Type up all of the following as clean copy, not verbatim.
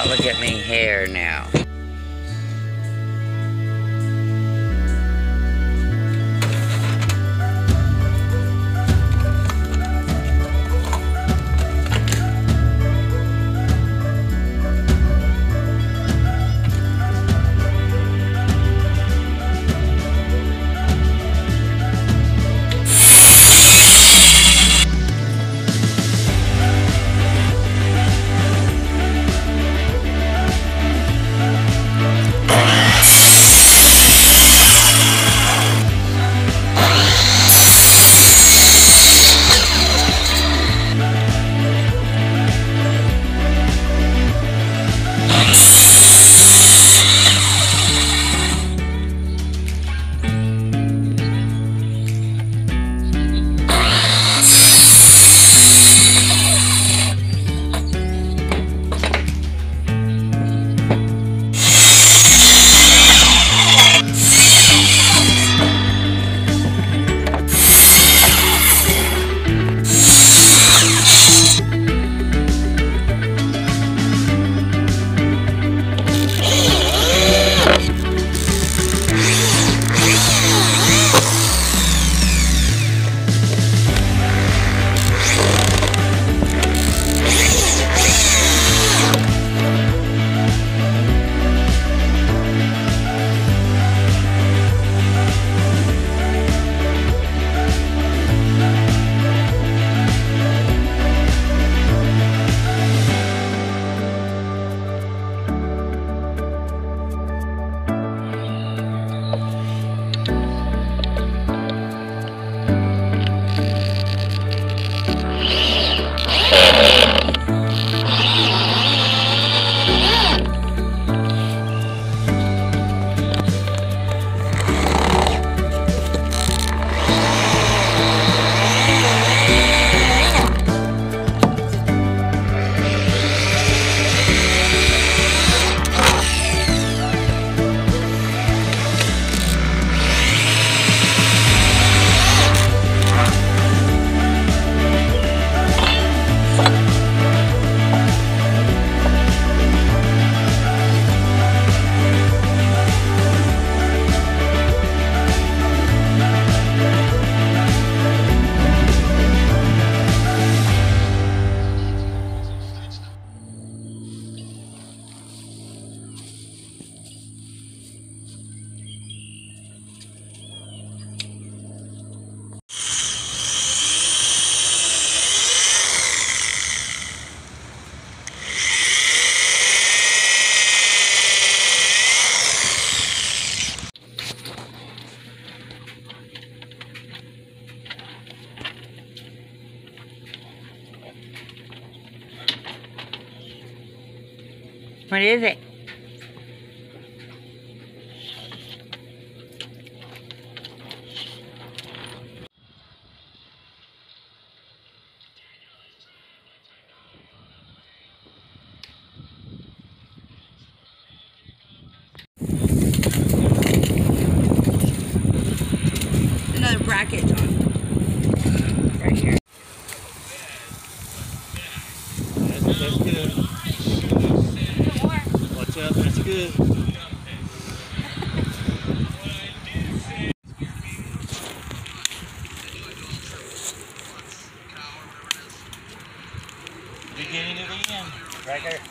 Oh, look at me hair now. What is it? Another bracket, John. Right here. That's good. Watch out, that's good. Beginning of the end, right there.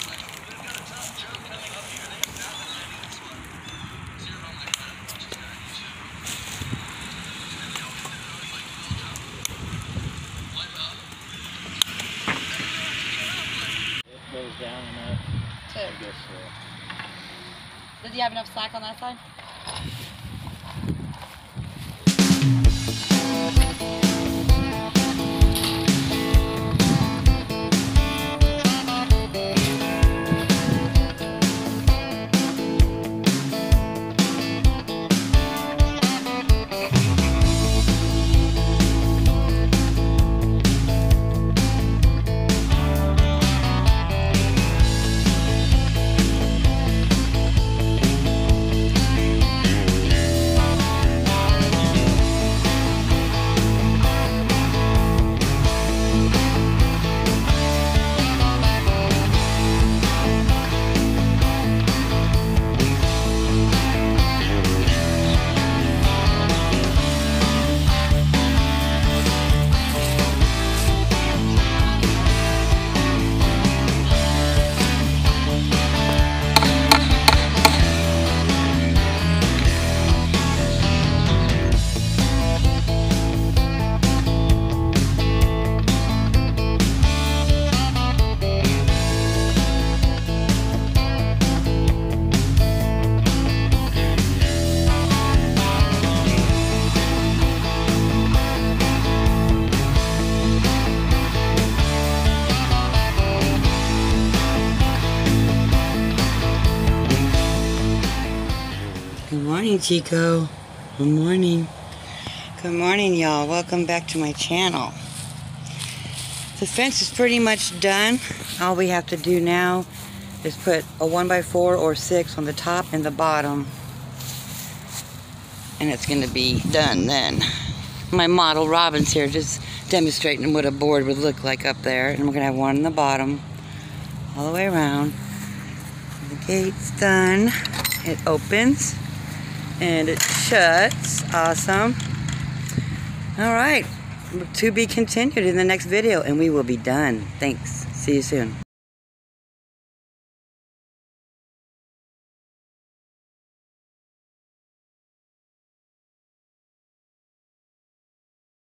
It goes down and up. I guess so. Does he have enough slack on that side? morning, Chico. Good morning. Good morning, y'all. Welcome back to my channel. The fence is pretty much done. All we have to do now is put a 1x4 or 6 on the top and the bottom. And it's going to be done then. My model Robin's here just demonstrating what a board would look like up there. And we're going to have one in the bottom all the way around. The gate's done. It opens and it shuts. Awesome. Alright, to be continued in the next video, and we will be done. Thanks. See you soon.